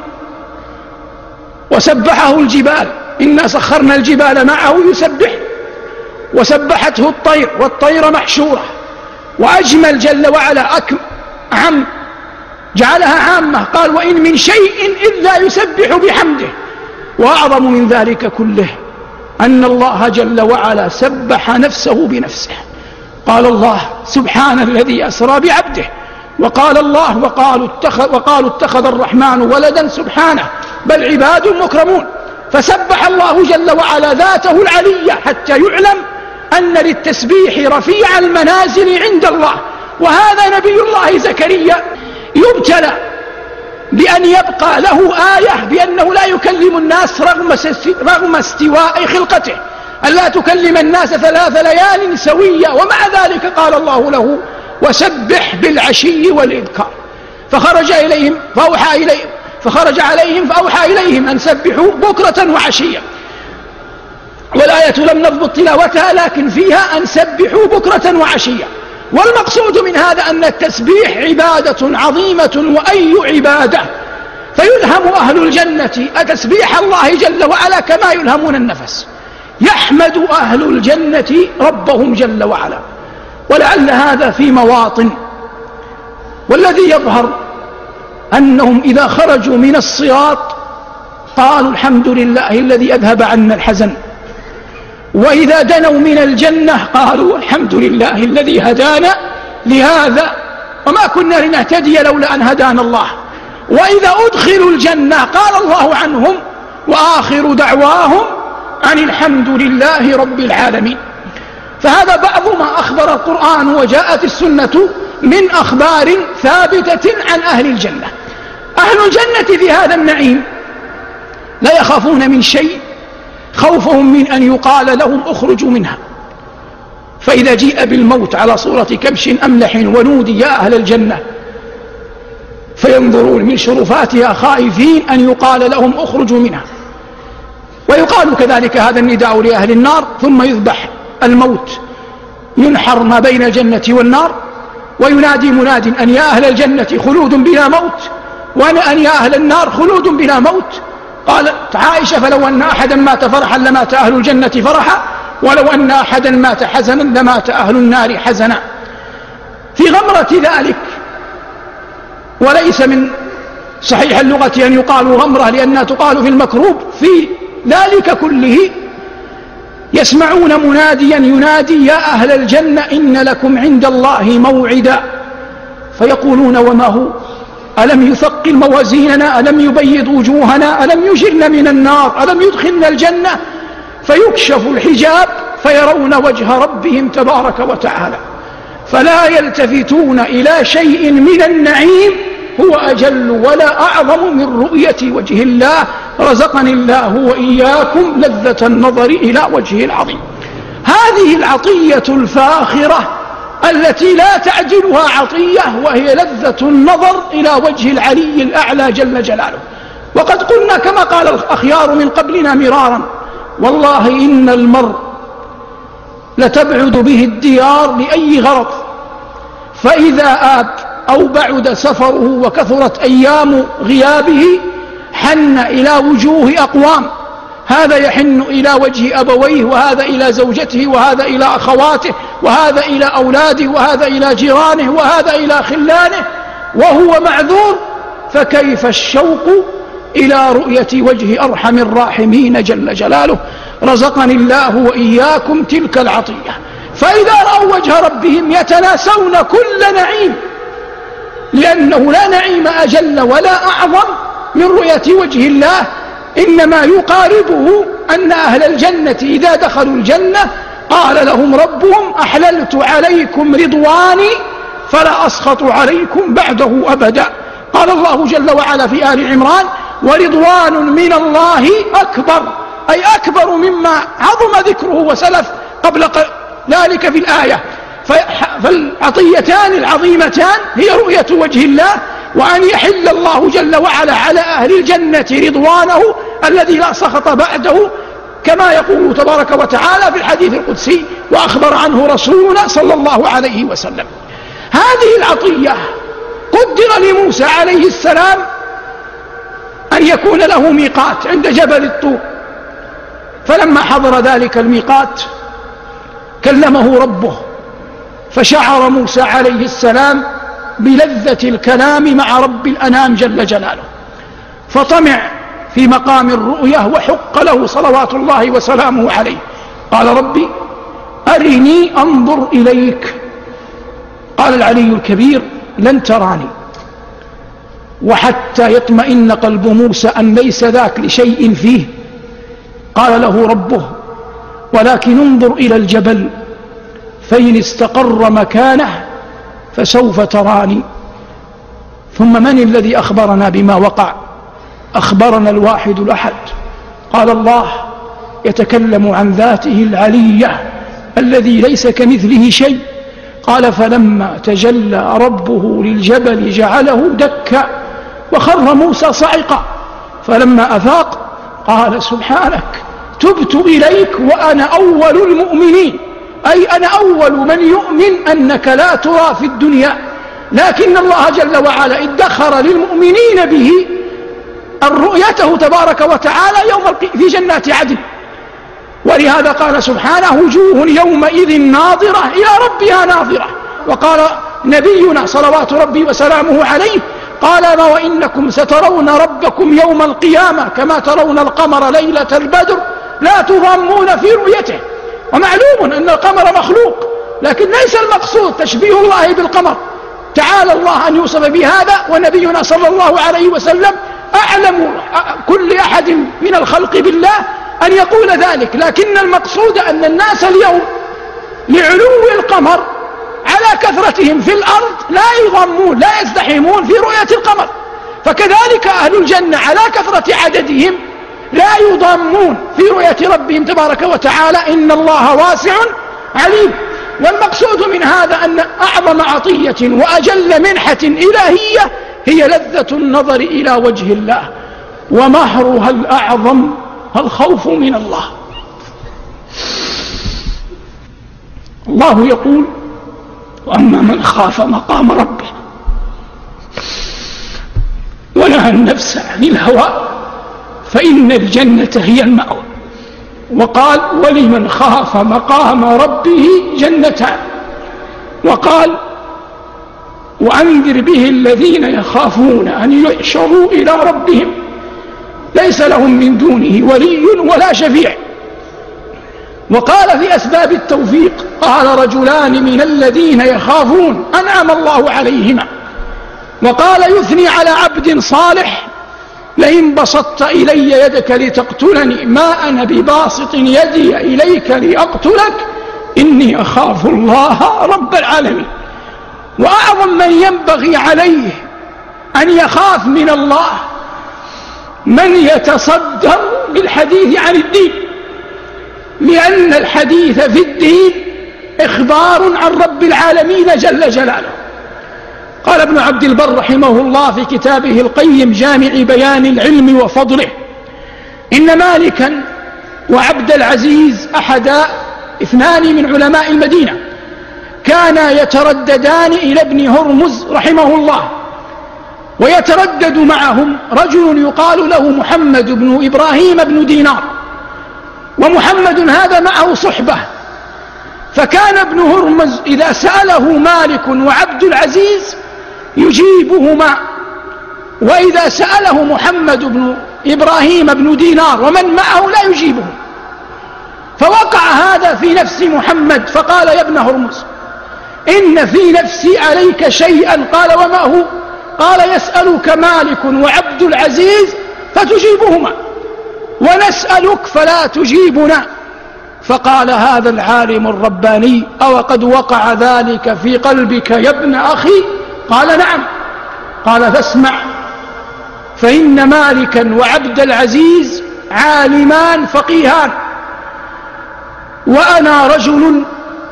Speaker 2: وسبحه الجبال، إنا سخرنا الجبال معه يسبح. وسبحته الطير، والطير محشورة. وأجمل جل وعلا عم جعلها عامة، قال وإن من شيء إلا يسبح بحمده. وأعظم من ذلك كله أن الله جل وعلا سبح نفسه بنفسه. قال الله سبحان الذي أسرى بعبده، وقال الله وقالوا اتخذ الرحمن ولدا سبحانه بل عباد مكرمون. فسبح الله جل وعلا ذاته العلية حتى يعلم أن للتسبيح رفيع المنازل عند الله. وهذا نبي الله زكريا يبتلى بأن يبقى له آية بأنه لا يكلم الناس رغم استواء خلقته، ألا تكلم الناس 3 ليال سوية. ومع ذلك قال الله له وسبح بالعشي والإذكار. فخرج عليهم فأوحى إليهم أن سبحوا بكرة وعشية. والآية لم نضبط تلاوتها، لكن فيها أن سبحوا بكرة وعشية. والمقصود من هذا أن التسبيح عبادة عظيمة، وأي عبادة. فيلهم أهل الجنة تسبيح الله جل وعلا كما يلهمون النفس. يحمد أهل الجنة ربهم جل وعلا. ولعل هذا في مواطن، والذي يظهر أنهم إذا خرجوا من الصراط قالوا الحمد لله الذي أذهب عنا الحزن، وإذا دنوا من الجنة قالوا الحمد لله الذي هدانا لهذا وما كنا لنهتدي لولا أن هدانا الله. وإذا أدخلوا الجنة قال الله عنهم وآخر دعواهم أن الحمد لله رب العالمين. فهذا بعض ما أخبر القرآن وجاءت السنة من أخبار ثابتة عن أهل الجنة. أهل الجنة في هذا النعيم لا يخافون من شيء خوفهم من أن يقال لهم اخرجوا منها. فإذا جيء بالموت على صورة كبش أملح ونودي يا أهل الجنة فينظرون من شرفاتها خائفين أن يقال لهم اخرجوا منها. ويقال كذلك هذا النداء لأهل النار، ثم يذبح الموت، ينحر ما بين الجنة والنار، وينادي مناد أن يا أهل الجنة خلود بلا موت، وأن يا أهل النار خلود بلا موت. قالت عائشة فلو أن أحدا مات فرحا لمات أهل الجنة فرحا، ولو أن أحدا مات حزنا لمات أهل النار حزنا. في غمرة ذلك، وليس من صحيح اللغة أن يقال غمرة لأنها تقال في المكروب، في ذلك كله يسمعون مناديا ينادي يا أهل الجنة إن لكم عند الله موعدا. فيقولون وما هو؟ ألم يثقل موازيننا؟ ألم يبيض وجوهنا؟ ألم يجرنا من النار؟ ألم يدخلنا الجنة؟ فيكشف الحجاب فيرون وجه ربهم تبارك وتعالى، فلا يلتفتون إلى شيء من النعيم هو أجل ولا أعظم من رؤية وجه الله. رزقني الله وإياكم لذة النظر إلى وجهه العظيم. هذه العطية الفاخرة التي لا تعجلها عطية، وهي لذة النظر إلى وجه العلي الأعلى جل جلاله. وقد قلنا كما قال الأخيار من قبلنا مرارا والله إن المرء لتبعد به الديار لأي غرض، فإذا آب أو بعد سفره وكثرت أيام غيابه حن إلى وجوه أقوام، هذا يحن إلى وجه أبويه، وهذا إلى زوجته، وهذا إلى أخواته، وهذا إلى أولاده، وهذا إلى جيرانه، وهذا إلى خلانه، وهو معذور، فكيف الشوق إلى رؤية وجه أرحم الراحمين جل جلاله. رزقني الله وإياكم تلك العطية. فإذا رأوا وجه ربهم يتناسون كل نعيم، لأنه لا نعيم أجل ولا أعظم من رؤية وجه الله. إنما يقاربه أن أهل الجنة إذا دخلوا الجنة قال لهم ربهم أحللت عليكم رضواني فلا أسخط عليكم بعده أبدا. قال الله جل وعلا في آل عمران ورضوان من الله أكبر، أي أكبر مما عظم ذكره وسلف قبل ذلك في الآية. فالعطيتان العظيمتان هي رؤية وجه الله، وأن يحل الله جل وعلا على أهل الجنة رضوانه الذي لا سخط بعده، كما يقول تبارك وتعالى في الحديث القدسي وأخبر عنه رسولنا صلى الله عليه وسلم. هذه العطية قدر لموسى عليه السلام أن يكون له ميقات عند جبل الطور، فلما حضر ذلك الميقات كلمه ربه، فشعر موسى عليه السلام بلذة الكلام مع رب الأنام جل جلاله، فطمع في مقام الرؤية وحق له صلوات الله وسلامه عليه. قال ربي أرني أنظر إليك. قال العلي الكبير لن تراني، وحتى يطمئن قلب موسى أن ليس ذاك لشيء فيه قال له ربه ولكن انظر إلى الجبل فإن استقر مكانه فسوف تراني. ثم من الذي أخبرنا بما وقع؟ أخبرنا الواحد الأحد. قال الله يتكلم عن ذاته العلية الذي ليس كمثله شيء. قال فلما تجلى ربه للجبل جعله دكا وخر موسى صعقا، فلما أفاق قال سبحانك تبت إليك وأنا أول المؤمنين، أي أنا أول من يؤمن أنك لا ترى في الدنيا، لكن الله جل وعلا ادخر للمؤمنين به الرؤيته تبارك وتعالى في جنات عدن. ولهذا قال سبحانه وجوه يومئذ ناظرة إلى ربها ناظرة. وقال نبينا صلوات ربي وسلامه عليه قال وإنكم سترون ربكم يوم القيامة كما ترون القمر ليلة البدر لا تضامون في رؤيته. ومعلوم أن القمر مخلوق، لكن ليس المقصود تشبيه الله بالقمر، تعالى الله أن يوصف بهذا، ونبينا صلى الله عليه وسلم أعلم كل أحد من الخلق بالله أن يقول ذلك. لكن المقصود أن الناس اليوم لعلو القمر على كثرتهم في الأرض لا يضمون لا يزدحمون في رؤية القمر، فكذلك أهل الجنة على كثرة عددهم لا يضمون في رؤية ربهم تبارك وتعالى، إن الله واسع عليم. والمقصود من هذا أن أعظم عطية وأجل منحة إلهية هي لذة النظر إلى وجه الله، ومهرها الأعظم الخوف من الله. الله يقول وأما من خاف مقام ربه ونهى النفس عن الهوى فإن الجنة هي المأوى. وقال ولمن خاف مقام ربه جنتان. وقال وأنذر به الذين يخافون أن يحشروا إلى ربهم ليس لهم من دونه ولي ولا شفيع. وقال في أسباب التوفيق قال رجلان من الذين يخافون أنعم الله عليهما. وقال يثني على عبد صالح لئن بسطت إلي يدك لتقتلني ما أنا بباسط يدي إليك لأقتلك إني أخاف الله رب العالمين. وأعظم من ينبغي عليه أن يخاف من الله من يتصدر بالحديث عن الدين، لأن الحديث في الدين إخبار عن رب العالمين جل جلاله. قال ابن عبد البر رحمه الله في كتابه القيم جامع بيان العلم وفضله إن مالكا وعبد العزيز أحدا اثنان من علماء المدينة كانا يترددان إلى ابن هرمز رحمه الله، ويتردد معهم رجل يقال له محمد بن إبراهيم بن دينار، ومحمد هذا معه صحبة. فكان ابن هرمز إذا سأله مالك وعبد العزيز يجيبهما، وإذا سأله محمد بن إبراهيم بن دينار ومن معه لا يجيبه. فوقع هذا في نفس محمد فقال: يا ابن هرمز، إن في نفسي عليك شيئا. قال: وما هو؟ قال: يسألك مالك وعبد العزيز فتجيبهما، ونسألك فلا تجيبنا. فقال هذا العالم الرباني: أو قد وقع ذلك في قلبك يا ابن أخي؟ قال: نعم. قال: فاسمع، فإن مالكا وعبد العزيز عالمان فقيهان، وأنا رجل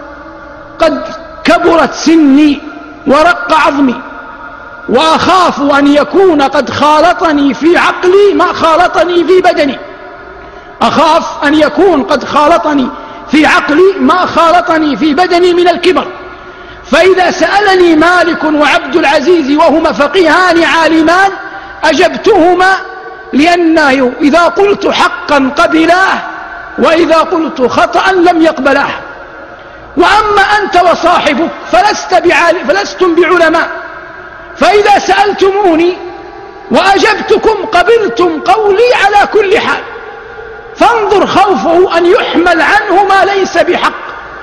Speaker 2: قد كبرت سني ورق عظمي، وأخاف أن يكون قد خالطني في عقلي ما خالطني في بدني، أخاف أن يكون قد خالطني في عقلي ما خالطني في بدني من الكبر. فإذا سألني مالك وعبد العزيز وهما فقيهان عالمان أجبتهما، لأنه إذا قلت حقا قبلاه، وإذا قلت خطأ لم يقبلاه. وأما أنت وصاحبك فلستم بعلماء، فإذا سألتموني وأجبتكم قبلتم قولي على كل حال، فانظر خوفه أن يحمل عنه ما ليس بحق.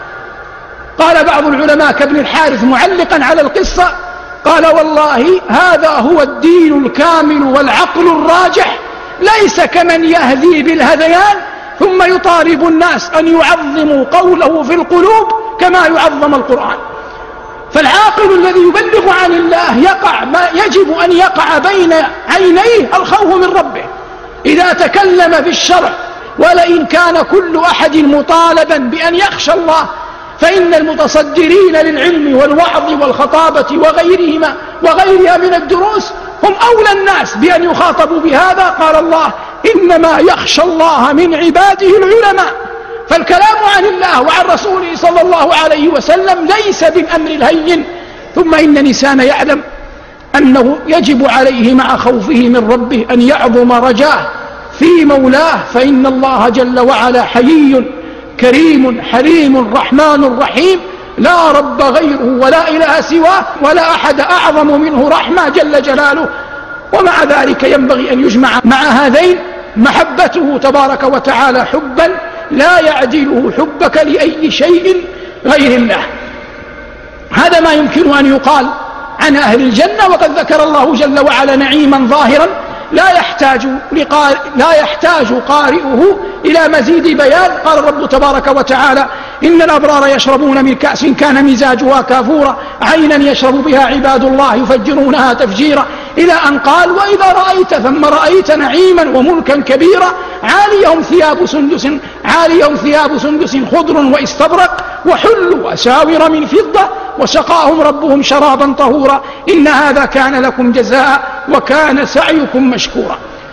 Speaker 2: قال بعض العلماء كابن الحارث معلقا على القصة: قال: والله هذا هو الدين الكامل والعقل الراجح، ليس كمن يهدي بالهذيان ثم يطالب الناس أن يعظموا قوله في القلوب كما يعظم القرآن. فالعاقل الذي يبلغ عن الله يقع ما يجب أن يقع بين عينيه الخوف من ربه إذا تكلم في الشرع. ولئن كان كل أحد مطالبا بأن يخشى الله، فإن المتصدرين للعلم والوعظ والخطابة وغيرها من الدروس هم أولى الناس بأن يخاطبوا بهذا. قال الله: إنما يخشى الله من عباده العلماء. فالكلام عن الله وعن رسوله صلى الله عليه وسلم ليس بالأمر الهين. ثم إن الإنسان يعلم أنه يجب عليه مع خوفه من ربه أن يعظم رجاه في مولاه، فإن الله جل وعلا حيي كريم حليم رحمن رحيم، لا رب غيره ولا إله سواه، ولا أحد أعظم منه رحمة جل جلاله. ومع ذلك ينبغي أن يجمع مع هذين محبته تبارك وتعالى حبا لا يعدله حبك لأي شيء غير الله. هذا ما يمكن أن يقال عن أهل الجنة. وقد ذكر الله جل وعلا نعيما ظاهرا لا يحتاج قارئه إلى مزيد بيان. قال الرب تبارك وتعالى: إن الأبرار يشربون من كأس كان مزاجها كافورا عينا يشرب بها عباد الله يفجرونها تفجيرا، إلى أن قال: وإذا رأيت ثم رأيت نعيما وملكا كبيرا عاليهم ثياب سندس خضر واستبرق وحلوا أساور من فضة وسقاهم ربهم شرابا طهورا إن هذا كان لكم جزاء وكان سعيكم مشكورا.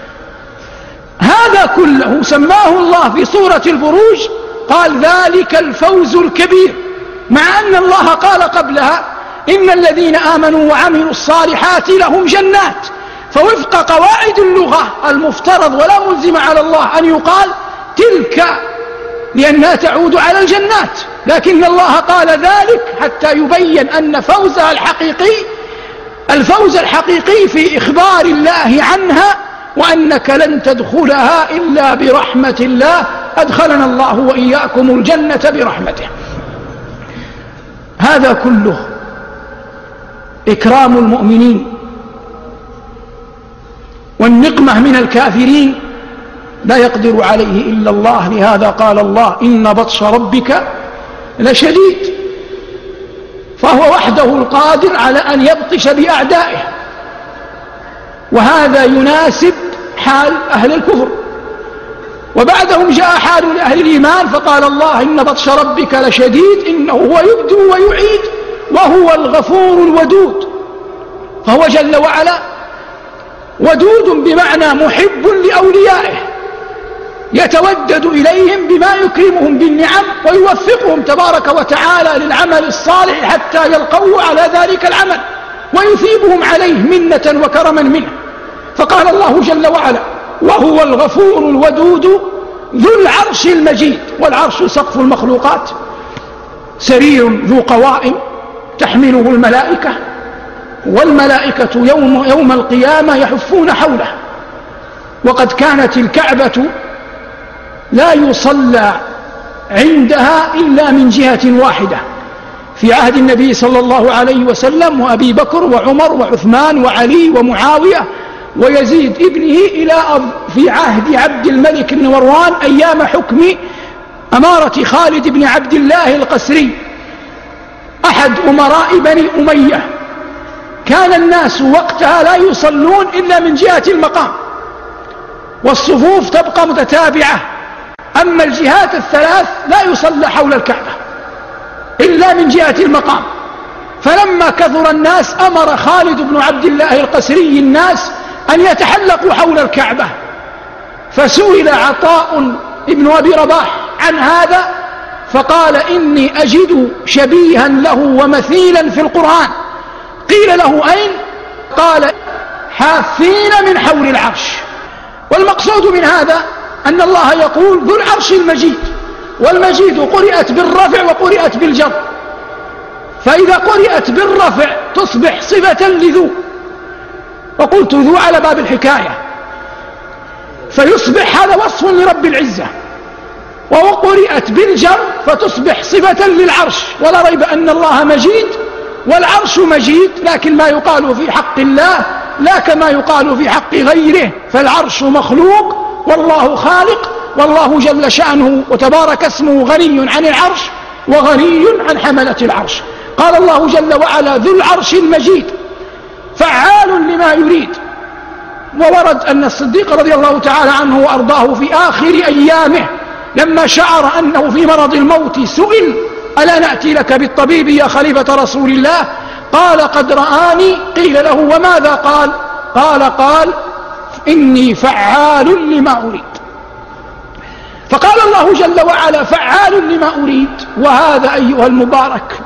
Speaker 2: هذا كله سماه الله في سورة البروج، قال: ذلك الفوز الكبير، مع أن الله قال قبلها: إن الذين آمنوا وعملوا الصالحات لهم جنات. فوفق قواعد اللغة المفترض ولا ملزم على الله أن يقال تلك، لأنها تعود على الجنات، لكن الله قال ذلك حتى يبين أن فوزها الفوز الحقيقي في إخبار الله عنها، وأنك لن تدخلها إلا برحمة الله، أدخلنا الله وإياكم الجنة برحمته. هذا كله إكرام المؤمنين والنقمة من الكافرين لا يقدر عليه إلا الله. لهذا قال الله: إن بطش ربك لشديد. فهو وحده القادر على أن يبطش بأعدائه، وهذا يناسب حال أهل الكفر. وبعدهم جاء حال أهل الإيمان فقال الله: إن بطش ربك لشديد إنه هو يبدئ ويعيد وهو الغفور الودود. فهو جل وعلا ودود بمعنى محب لأوليائه، يتودد إليهم بما يكرمهم بالنعم ويوفقهم تبارك وتعالى للعمل الصالح حتى يلقوه على ذلك العمل ويثيبهم عليه منة وكرما منه. فقال الله جل وعلا: وهو الغفور الودود ذو العرش المجيد. والعرش سقف المخلوقات، سرير ذو قوائم تحمله الملائكة، والملائكة يوم القيامة يحفون حوله. وقد كانت الكعبة لا يصلى عندها إلا من جهة واحدة في عهد النبي صلى الله عليه وسلم وأبي بكر وعمر وعثمان وعلي ومعاوية ويزيد ابنه إلى في عهد عبد الملك بن مروان أيام حكم أمارة خالد بن عبد الله القسري أحد أمراء بني أمية. كان الناس وقتها لا يصلون إلا من جهة المقام، والصفوف تبقى متتابعة، أما الجهات الثلاث لا يصلى حول الكعبة إلا من جهة المقام. فلما كثر الناس أمر خالد بن عبد الله القسري الناس أن يتحلقوا حول الكعبة، فسئل عطاء ابن أبي رباح عن هذا فقال: إني أجد شبيها له ومثيلا في القرآن. قيل له: أين؟ قال: حافين من حول العرش. والمقصود من هذا أن الله يقول ذو العرش المجيد، والمجيد قرئت بالرفع وقرئت بالجر، فإذا قرئت بالرفع تصبح صفة لذو، وقلت ذو على باب الحكاية، فيصبح هذا وصف لرب العزة. وقرئت بالجر فتصبح صفة للعرش. ولا ريب أن الله مجيد والعرش مجيد، لكن ما يقال في حق الله لا كما يقال في حق غيره، فالعرش مخلوق والله خالق، والله جل شأنه وتبارك اسمه غني عن العرش وغني عن حملة العرش. قال الله جل وعلا: ذو العرش المجيد فعال لما يريد. وورد أن الصديق رضي الله تعالى عنه وأرضاه في آخر أيامه لما شعر أنه في مرض الموت سئل: ألا نأتي لك بالطبيب يا خليفة رسول الله؟ قال: قد رآني. قيل له: وماذا قال؟ قال: إني فعال لما أريد. فقال الله جل وعلا: فعال لما أريد. وهذا أيها المبارك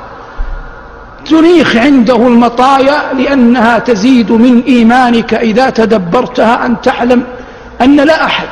Speaker 2: تنيخ عنده المطايا، لأنها تزيد من إيمانك إذا تدبرتها أن تعلم أن لا أحد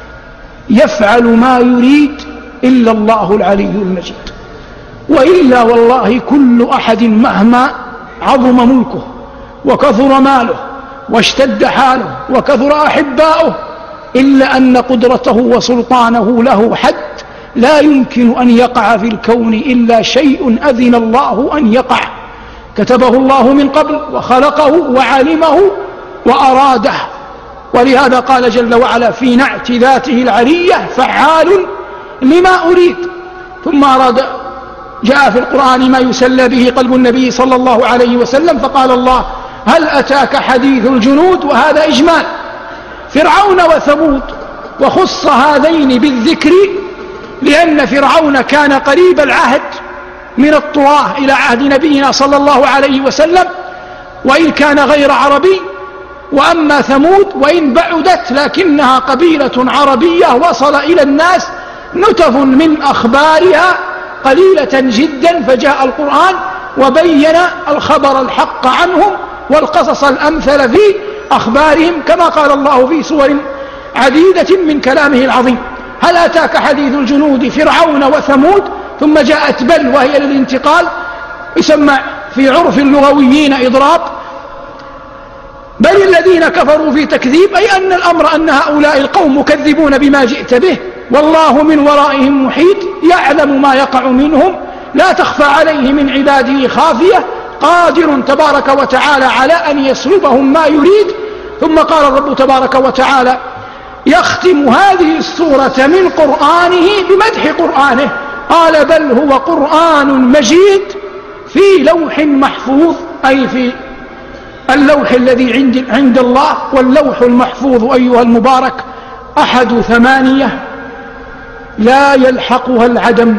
Speaker 2: يفعل ما يريد إلا الله العلي المجيد. وإلا والله كل أحد مهما عظم ملكه وكثر ماله واشتد حاله وكثر أحباؤه، إلا أن قدرته وسلطانه له حد، لا يمكن أن يقع في الكون إلا شيء أذن الله أن يقع، كتبه الله من قبل وخلقه وعلمه وأراده. ولهذا قال جل وعلا في نعت ذاته العلية: فعال لما أريد. ثم أراد، جاء في القرآن ما يسلى به قلب النبي صلى الله عليه وسلم، فقال الله: هل أتاك حديث الجنود؟ وهذا إجمال فرعون وثمود، وخص هذين بالذكر لأن فرعون كان قريب العهد من الطغاة إلى عهد نبينا صلى الله عليه وسلم، وإن كان غير عربي. وأما ثمود وإن بعدت لكنها قبيلة عربية وصل إلى الناس نتف من أخبارها قليلة جدا، فجاء القرآن وبين الخبر الحق عنهم والقصص الأمثل في أخبارهم، كما قال الله في سور عديدة من كلامه العظيم: هل أتاك حديث الجنود فرعون وثمود. ثم جاءت بل وهي للانتقال، يسمى في عرف اللغويين إضراب. بل الذين كفروا في تكذيب، أي أن الأمر أن هؤلاء القوم مكذبون بما جئت به، والله من ورائهم محيط، يعلم ما يقع منهم، لا تخفى عليه من عباده خافية، قادر تبارك وتعالى على أن يسلبهم ما يريد. ثم قال الرب تبارك وتعالى يختم هذه السورة من قرآنه بمدح قرآنه، قال: بل هو قرآن مجيد في لوح محفوظ، أي في اللوح الذي عند الله. واللوح المحفوظ أيها المبارك أحد 8 لا يلحقها العدم،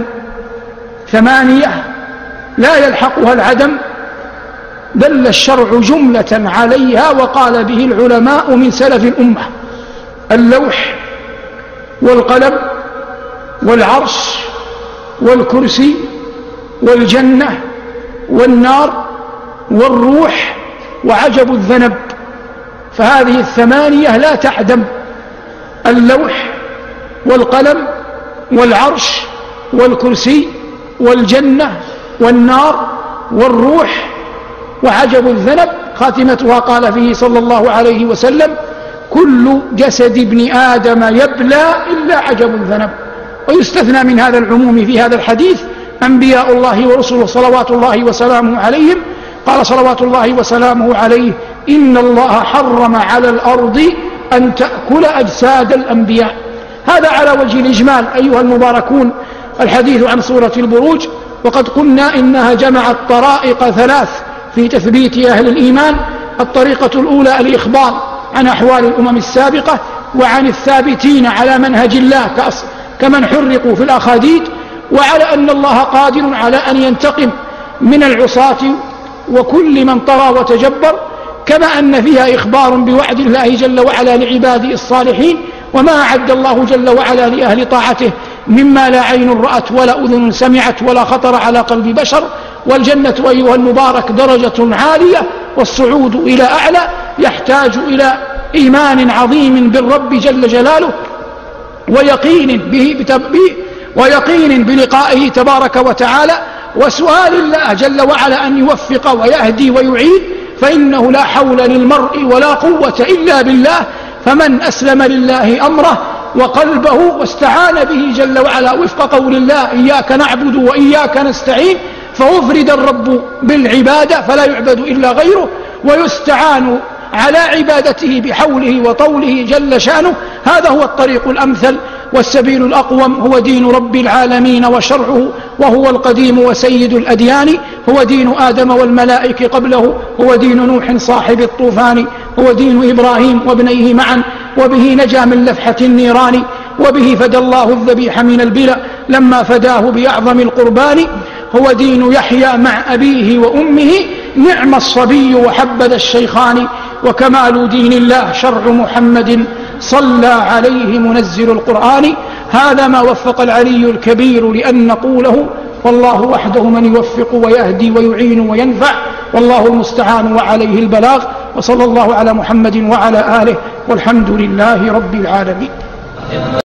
Speaker 2: 8 لا يلحقها العدم، دل الشرع جملة عليها، وقال به العلماء من سلف الأمة. اللوح والقلم والعرش والكرسي والجنة والنار والروح وعجب الذنب. فهذه الثمانية لا تعدم: اللوح والقلم والعرش والكرسي والجنة والنار والروح وعجب الذنب. خاتمتها قال فيه صلى الله عليه وسلم: كل جسد ابن آدم يبلى إلا عجب الذنب. ويستثنى من هذا العموم في هذا الحديث أنبياء الله ورسله صلوات الله وسلامه عليهم. قال صلوات الله وسلامه عليه: إن الله حرم على الأرض أن تأكل أجساد الأنبياء. هذا على وجه الإجمال أيها المباركون الحديث عن سورة البروج. وقد قلنا إنها جمعت طرائق ثلاث في تثبيت أهل الإيمان: الطريقة الأولى الإخبار عن أحوال الأمم السابقة وعن الثابتين على منهج الله كمن حرقوا في الأخاديد، وعلى أن الله قادر على أن ينتقم من العصاة وكل من طغى وتجبر، كما أن فيها إخبار بوعد الله جل وعلا لعباده الصالحين وما أعد الله جل وعلا لأهل طاعته مما لا عين رأت ولا أذن سمعت ولا خطر على قلب بشر. والجنة أيها المبارك درجة عالية، والصعود إلى أعلى يحتاج إلى إيمان عظيم بالرب جل جلاله ويقين بلقائه تبارك وتعالى، وسؤال الله جل وعلا أن يوفق ويهدي ويعين، فإنه لا حول للمرء ولا قوة إلا بالله. فمن أسلم لله أمره وقلبه واستعان به جل وعلا وفق قول الله: إياك نعبد وإياك نستعين، فأفرد الرب بالعبادة فلا يعبد إلا غيره، ويستعان على عبادته بحوله وطوله جل شأنه. هذا هو الطريق الأمثل والسبيل الأقوم، هو دين رب العالمين وشرعه، وهو القديم وسيد الأديان، هو دين آدم والملائكة قبله، هو دين نوح صاحب الطوفان، هو دين إبراهيم وابنيه معا، وبه نجا من لفحة النيران، وبه فدى الله الذبيح من البلا لما فداه بأعظم القربان، هو دين يحيى مع أبيه وأمه، نعم الصبي وحبذا الشيخان، وكمال دين الله شرع محمد صلى عليه منزل القرآن. هذا ما وفق العلي الكبير لأن نقوله، والله وحده من يوفق ويهدي ويعين وينفع، والله المستعان وعليه البلاغ. وصلى الله على محمد وعلى آله، والحمد لله رب العالمين.